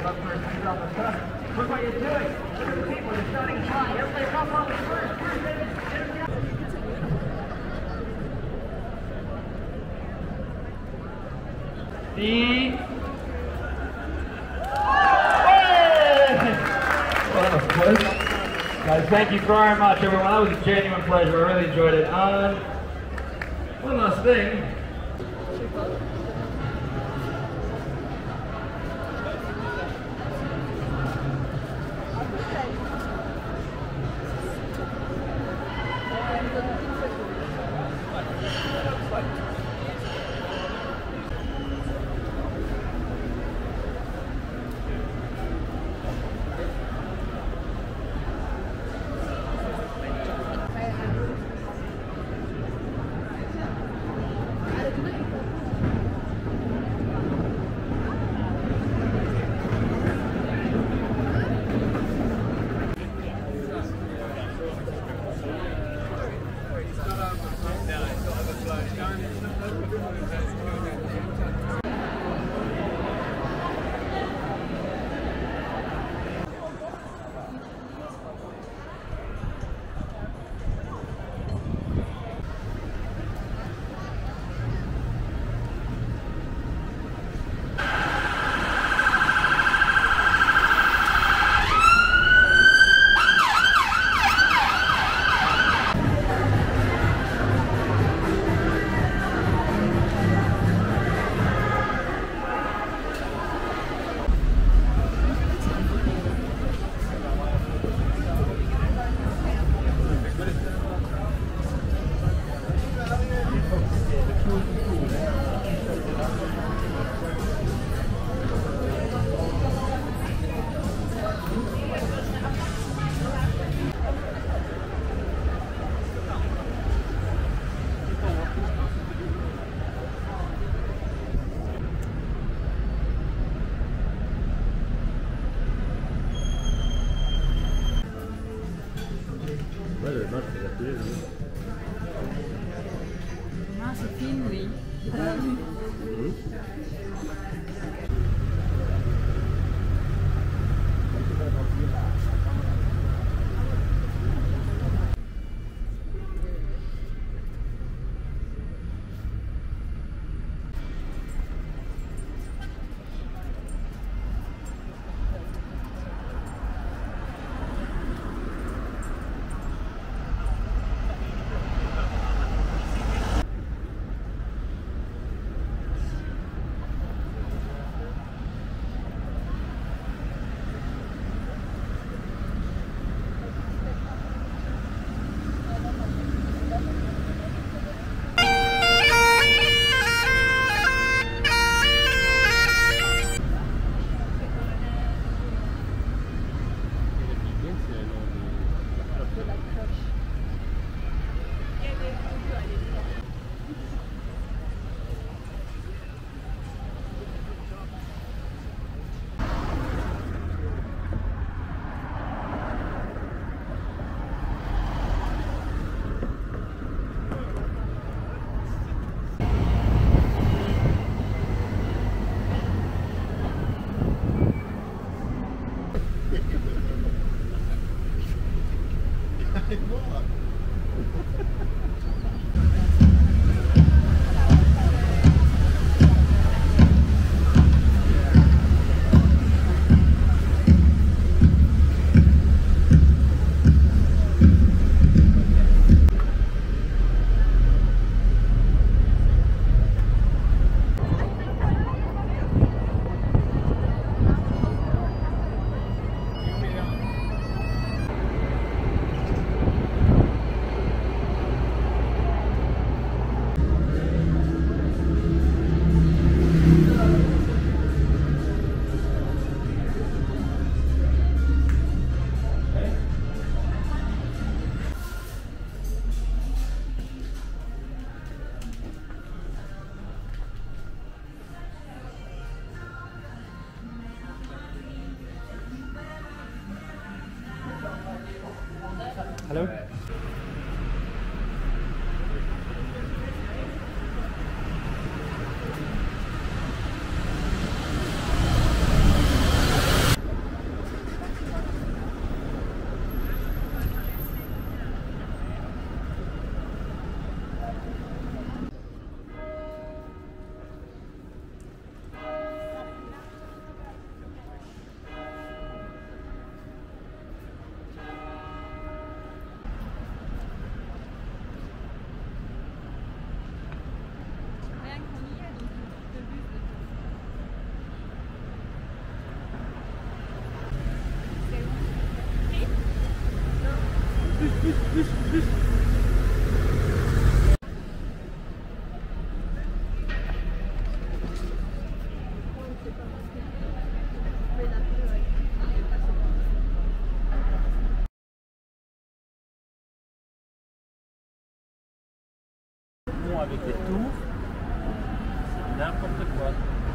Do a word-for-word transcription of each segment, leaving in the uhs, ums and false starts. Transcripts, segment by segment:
up first, he's on the front. Look what you're doing. Look at the people, you're starting high. Everybody come on the first. First, baby. The... Well, that was close. Guys, thank you very much, everyone. That was a genuine pleasure. I really enjoyed it. Um, one last thing. Ma c'est fine, oui. Hello? font avec des tours, n'importe quoi.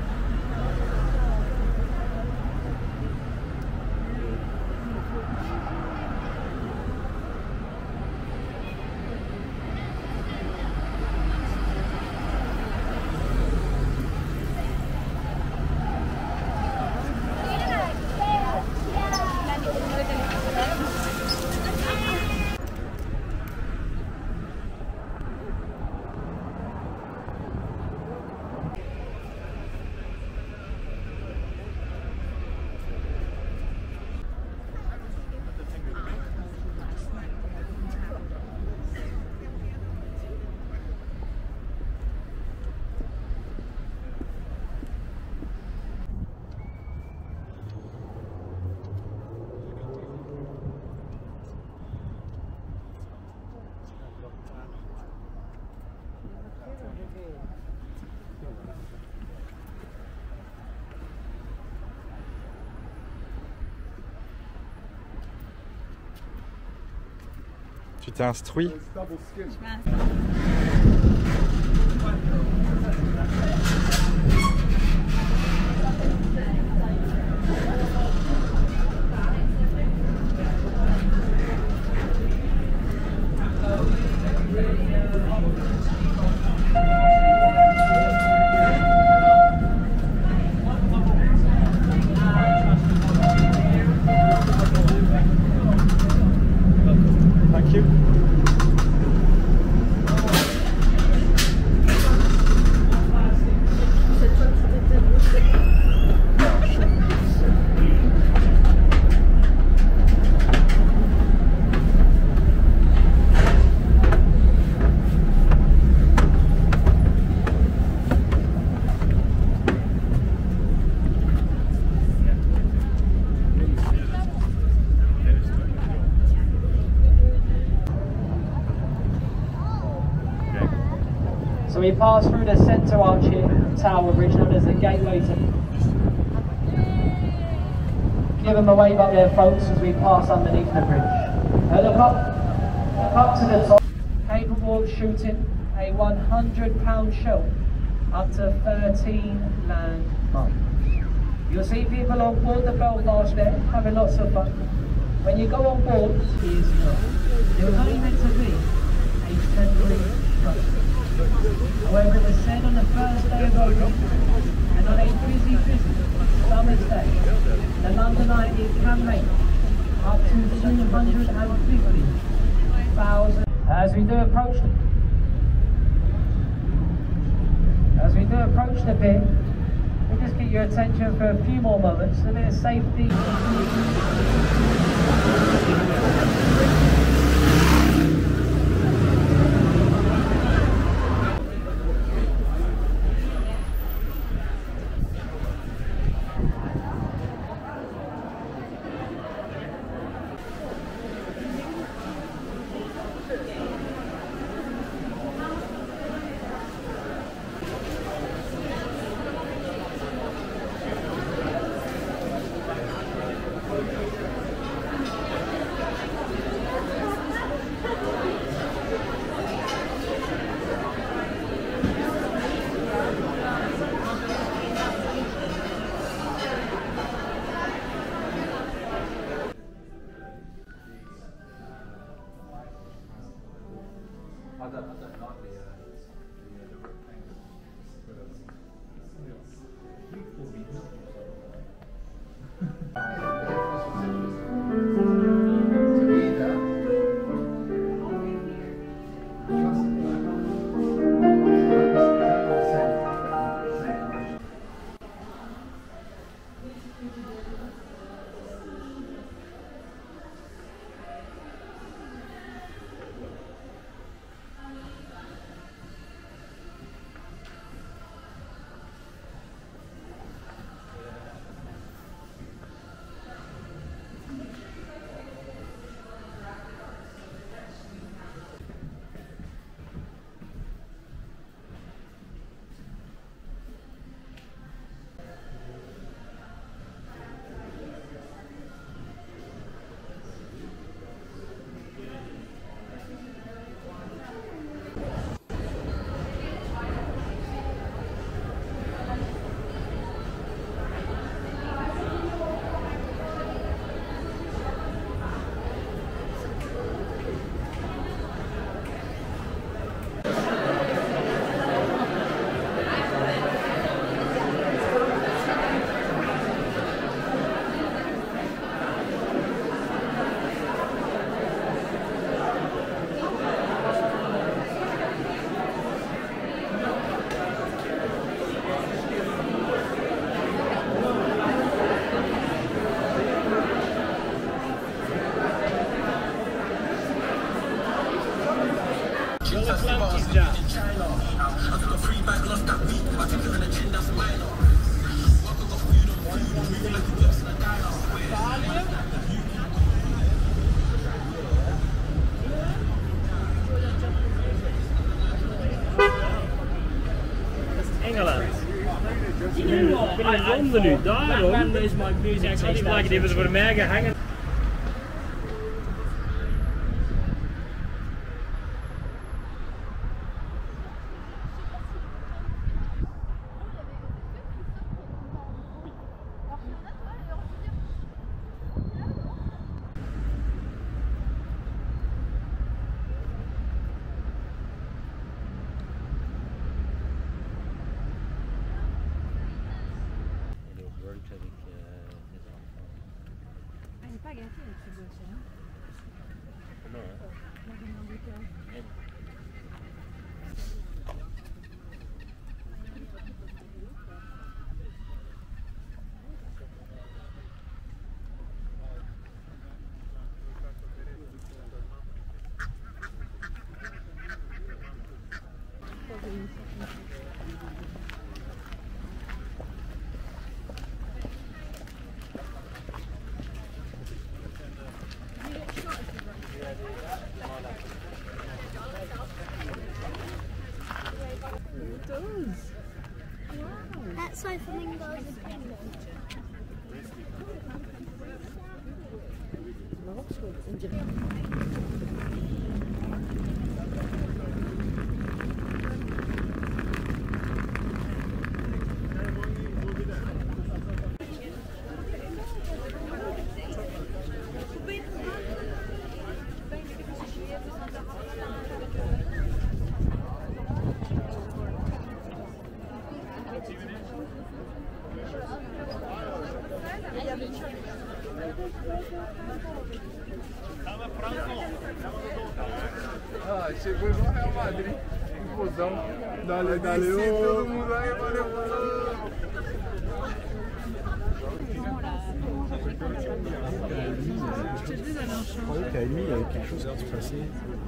Tu t'es instruit? Thank you. So we pass through the centre arch here, Tower Bridge, known as the gateway to... Give them a wave up there, folks, as we pass underneath the bridge. Now look up, look up to the top. Capable of shooting a one hundred pound shell up to thirteen landmines. You'll see people on board the Belfast there having lots of fun. When you go on board, it is not. It was only meant to be a temporary structure. However, it was said on the first day of opening, and on a busy, busy summer's day, the Londonite can make up to two hundred fifty thousand. As we do approach the, as we do approach the pier, we'll just get your attention for a few more moments, a bit of safety. Nederland. Ik ben in Londen nu, daarom. When is my music taste? Ik had die voor mij gehangen. Elle n'est pas gâtée avec ce gosse, hein. Non, hein. La reine d'Angleterre. That's why flamingos are pink. Ah, chegou igual Real Madrid, confusão. Dale, dale, ô. Todo mundo aí, valeu, valeu. Je croyais qu'à Amy, il y avait quelque chose qui se passait.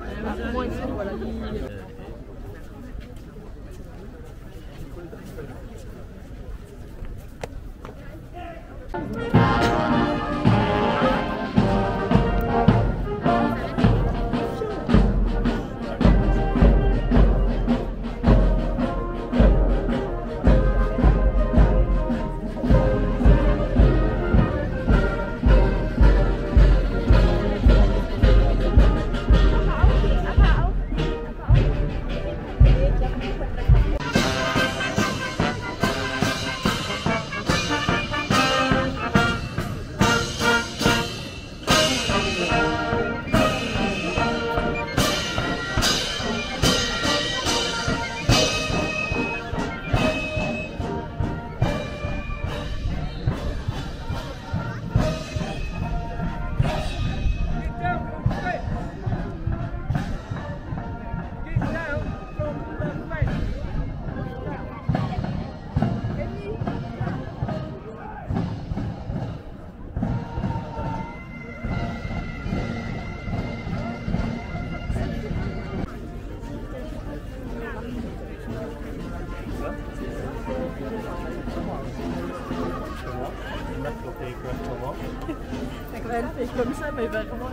Elle fait comme ça, mais vraiment.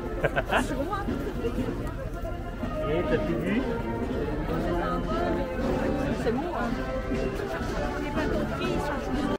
Et t'as-tu vu? C'est bon, hein. J'ai pas compris, ils sont tous.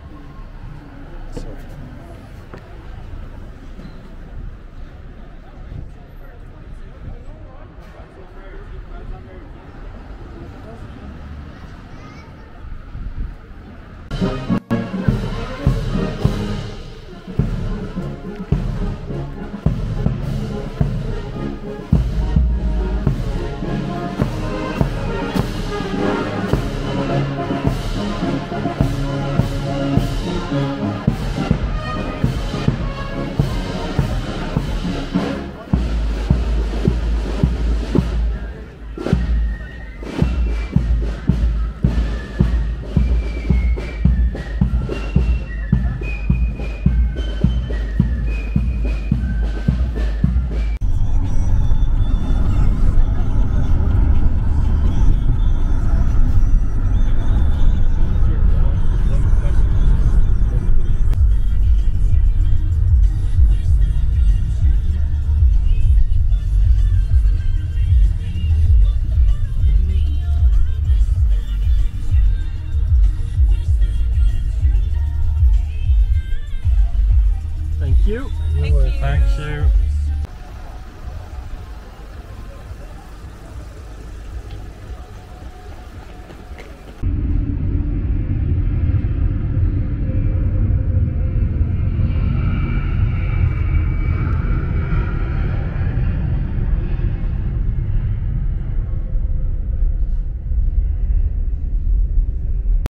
you. Thank you. Thank you.